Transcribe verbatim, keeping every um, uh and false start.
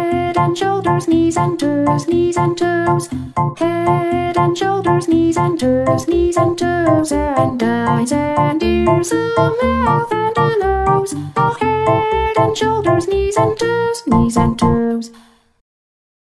Head and shoulders, knees and toes, knees and toes. Head and shoulders, knees and toes, knees and toes. And eyes and ears, a mouth and a nose. Oh, head and shoulders, knees and toes, knees and toes.